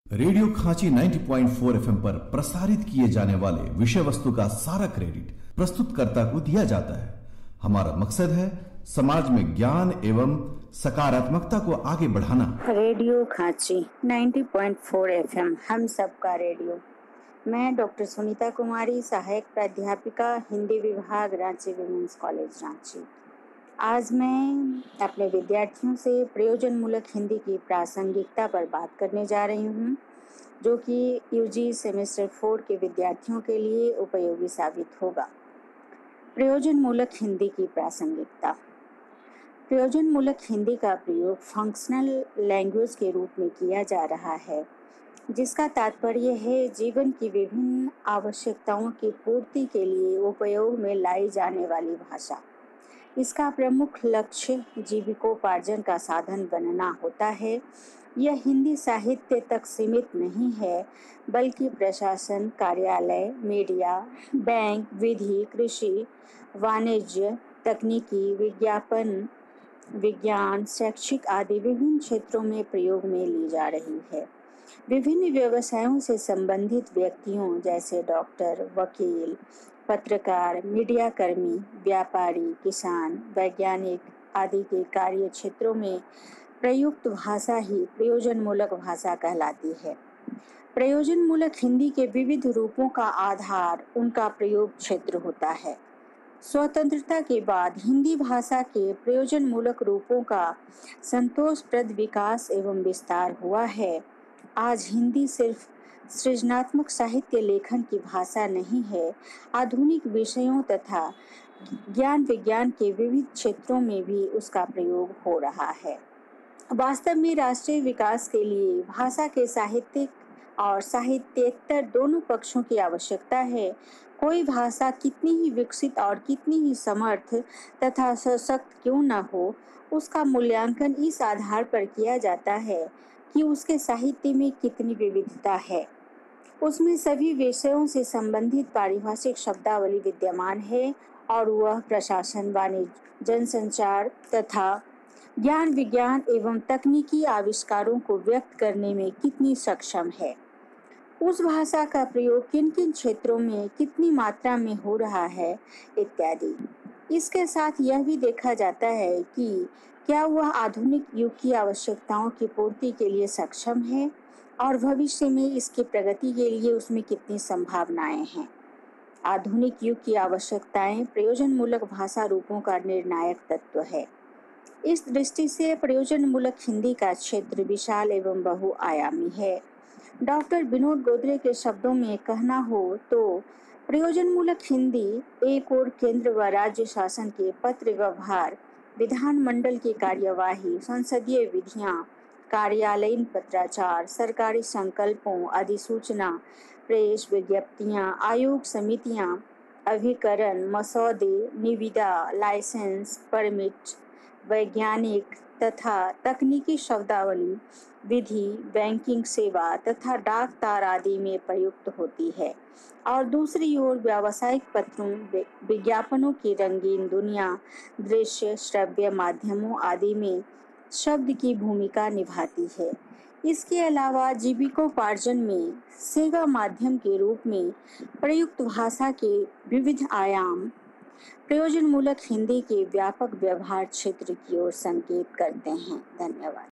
Radio खांची 90.4 FM पर प्रसारित किए जाने वाले विषय वस्तु का सारा क्रेडिट प्रस्तुतकर्ता को दिया जाता है। हमारा मकसद है समाज में ज्ञान एवं सकारात्मकता को आगे बढ़ाना। रेडियो खांची 90.4 एफएम हम सबका रेडियो। मैं डॉक्टर सुनीता कुमारी, सहायक प्राध्यापिका, हिंदी विभाग, रांची विमेंस कॉलेज रांची। आज मैं अपने विद्यार्थियों से प्रयोजनमूलक हिंदी की प्रासंगिकता पर बात करने जा रही हूँ, जो कि यूजी सेमेस्टर 4 के विद्यार्थियों के लिए उपयोगी साबित होगा। प्रयोजनमूलक हिंदी की प्रासंगिकता। प्रयोजनमूलक हिंदी का प्रयोग फंक्शनल लैंग्वेज के रूप में किया जा रहा है, जिसका तात्पर्य है जीवन की विभिन्न आवश्यकताओं की पूर्ति के लिए उपयोग में लाई जाने वाली भाषा। इसका प्रमुख लक्ष्य जीविकोपार्जन का साधन बनना होता है। यह हिंदी साहित्य तक सीमित नहीं है, बल्कि प्रशासन, कार्यालय, मीडिया, बैंक, विधि, कृषि, वाणिज्य, तकनीकी, विज्ञापन, विज्ञान, शैक्षिक आदि विभिन्न क्षेत्रों में प्रयोग में ली जा रही है। विभिन्न व्यवसायों से संबंधित व्यक्तियों जैसे डॉक्टर, वकील, पत्रकार, मीडिया कर्मी, व्यापारी, किसान, वैज्ञानिक आदि के कार्य क्षेत्रों में प्रयुक्त भाषा ही प्रयोजनमूलक भाषा कहलाती है। प्रयोजनमूलक हिंदी के विविध रूपों का आधार उनका प्रयोग क्षेत्र होता है। स्वतंत्रता के बाद हिंदी भाषा के प्रयोजनमूलक रूपों का संतोषप्रद विकास एवं विस्तार हुआ है। आज हिंदी सिर्फ सृजनात्मक साहित्य लेखन की भाषा नहीं है, आधुनिक विषयों तथा ज्ञान विज्ञान के विविध क्षेत्रों में भी उसका प्रयोग हो रहा है। वास्तव में राष्ट्रीय विकास के लिए भाषा के साहित्यिक और साहित्येतर दोनों पक्षों की आवश्यकता है। कोई भाषा कितनी ही विकसित और कितनी ही समर्थ तथा सशक्त क्यों न हो, उसका मूल्यांकन इस आधार पर किया जाता है कि उसके साहित्य में कितनी विविधता है। उसमें सभी विषयों से संबंधित पारिभाषिक शब्दावली विद्यमान है और वह प्रशासन, वाणिज्य, जनसंचार तथा ज्ञान विज्ञान एवं तकनीकी आविष्कारों को व्यक्त करने में कितनी सक्षम है। उस भाषा का प्रयोग किन किन क्षेत्रों में कितनी मात्रा में हो रहा है इत्यादि। इसके साथ यह भी देखा जाता है कि क्या वह आधुनिक युग की आवश्यकताओं की पूर्ति के लिए सक्षम है और भविष्य में इसकी प्रगति के लिए उसमें कितनी संभावनाएं हैं। आधुनिक युग की आवश्यकताएं प्रयोजनमूलक भाषा रूपों का निर्णायक तत्व है। इस दृष्टि से प्रयोजनमूलक हिंदी का क्षेत्र विशाल एवं बहुआयामी है। डॉक्टर विनोद गोदरे के शब्दों में कहना हो तो प्रयोजनमूलक हिंदी एक ओर केंद्र व राज्य शासन के पत्र व्यवहार, विधानमंडल की कार्यवाही, संसदीय विधियां, कार्यालयीन पत्राचार, सरकारी संकल्पों, अधिसूचना, प्रेस विज्ञप्तियां, आयोग समितियां, अभिकरण, मसौदे, निविदा, लाइसेंस, परमिट, वैज्ञानिक तथा तकनीकी शब्दावली, विधि, बैंकिंग सेवा तथा डाक तार आदि में प्रयुक्त होती है और दूसरी ओर व्यावसायिक पत्रों, विज्ञापनों की रंगीन दुनिया, दृश्य श्रव्य माध्यमों आदि में शब्द की भूमिका निभाती है। इसके अलावा जीविकोपार्जन में सेवा माध्यम के रूप में प्रयुक्त भाषा के विविध आयाम प्रयोजनमूलक हिंदी के व्यापक व्यवहार क्षेत्र की ओर संकेत करते हैं। धन्यवाद।